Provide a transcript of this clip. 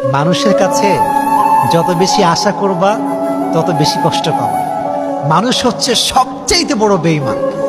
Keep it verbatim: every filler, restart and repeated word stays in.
মানুষের কাছে যত বেশি আশা করবা তত বেশি কষ্ট পাবা। মানুষ হচ্ছে সবচেয়ে বড় বেঈমান।